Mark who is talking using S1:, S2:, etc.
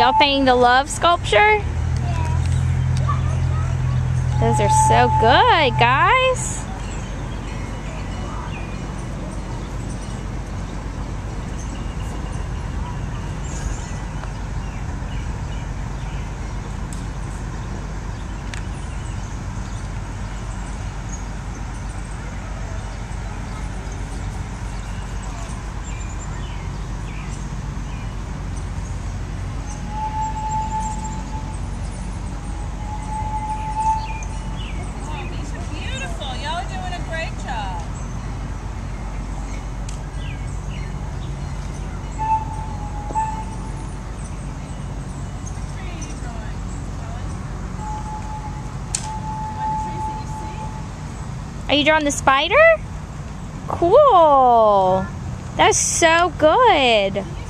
S1: y'all painting the love sculpture? Those are so good, guys. Are you drawing the spider? Cool. That's so good.